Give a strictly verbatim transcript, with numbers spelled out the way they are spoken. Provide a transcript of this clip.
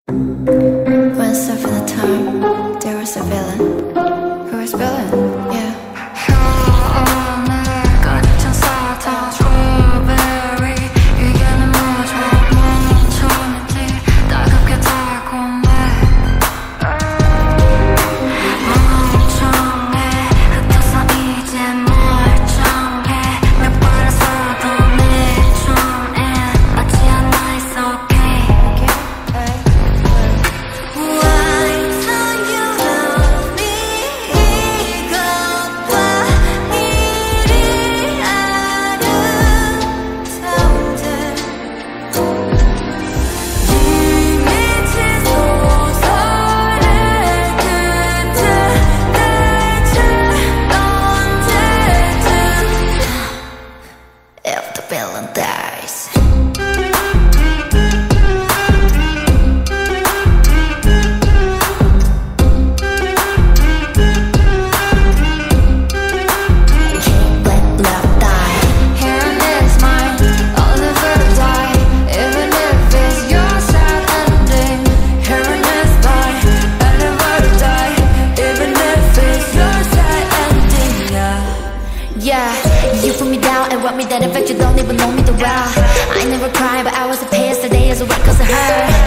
Once upon a time, there was a villain. Who was villain? Yeah. villain dies. Can't let love die. Hearing is mine, I'll never die. Even if it's your sad ending. Hearing is mine, I'll never die. Even if it's your sad ending. Yeah, yeah. You put me down and want me that in fact you don't even know me too well. I never cried but I was pissed the day as a wreck cause of her.